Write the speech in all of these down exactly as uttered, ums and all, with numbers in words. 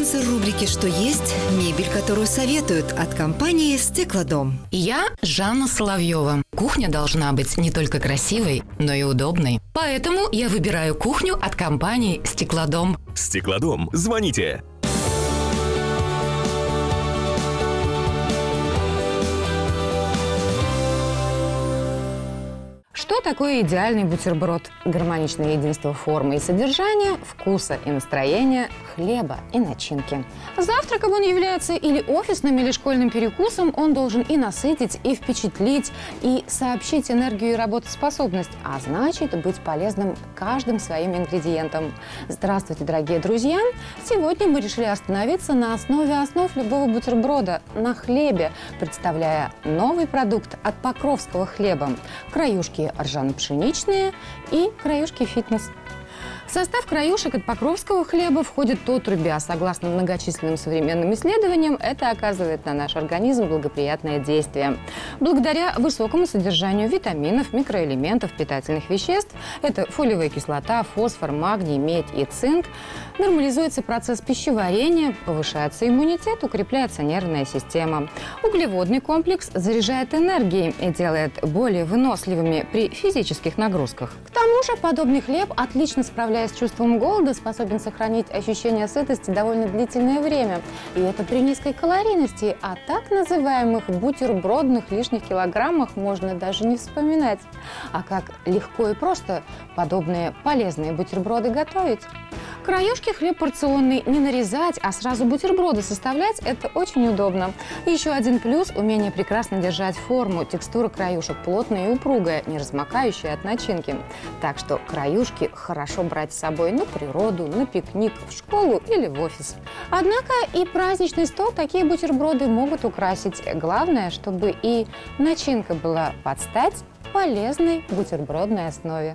Спонсор рубрики «Что есть» – мебель, которую советуют от компании «Стеклодом». Я Жанна Соловьева. Кухня должна быть не только красивой, но и удобной. Поэтому я выбираю кухню от компании «Стеклодом». «Стеклодом». Звоните! Что такое идеальный бутерброд? Гармоничное единство формы и содержания, вкуса и настроения, хлеба и начинки. Завтраком он является или офисным, или школьным перекусом. Он должен и насытить, и впечатлить, и сообщить энергию и работоспособность, а значит быть полезным каждым своим ингредиентом. Здравствуйте, дорогие друзья! Сегодня мы решили остановиться на основе основ любого бутерброда – на хлебе, представляя новый продукт от Покровского хлеба – краюшки ржано-пшеничные и краюшки фитнес. В состав краюшек от Покровского хлеба входит отрубь, а согласно многочисленным современным исследованиям, это оказывает на наш организм благоприятное действие. Благодаря высокому содержанию витаминов, микроэлементов, питательных веществ, это фолиевая кислота, фосфор, магний, медь и цинк, нормализуется процесс пищеварения, повышается иммунитет, укрепляется нервная система. Углеводный комплекс заряжает энергией и делает более выносливыми при физических нагрузках. К тому же подобный хлеб отлично справляется с чувством голода, способен сохранить ощущение сытости довольно длительное время. И это при низкой калорийности. О так называемых бутербродных лишних килограммах можно даже не вспоминать. А как легко и просто подобные полезные бутерброды готовить? Краюшки хлеб порционный не нарезать, а сразу бутерброды составлять – это очень удобно. Еще один плюс – умение прекрасно держать форму. Текстура краюшек плотная и упругая, не размокающая от начинки. Так что краюшки хорошо брать с собой на природу, на пикник, в школу или в офис. Однако и праздничный стол такие бутерброды могут украсить. Главное, чтобы и начинка была под стать полезной бутербродной основе.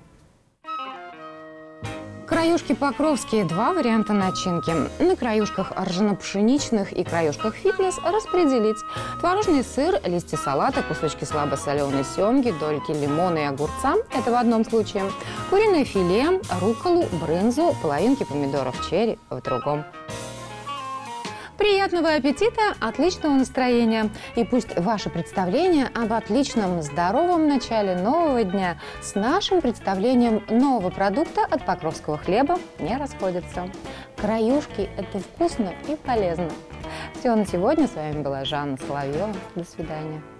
Краюшки покровские – два варианта начинки. На краюшках ржано-пшеничных и краюшках фитнес распределить творожный сыр, листья салата, кусочки слабосоленой семги, дольки лимона и огурца – это в одном случае, куриное филе, рукколу, брынзу, половинки помидоров черри – в другом. Приятного аппетита, отличного настроения! И пусть ваше представление об отличном, здоровом начале нового дня с нашим представлением нового продукта от Покровского хлеба не расходится. Краюшки – это вкусно и полезно. Все на сегодня. С вами была Жанна Соловьева. До свидания.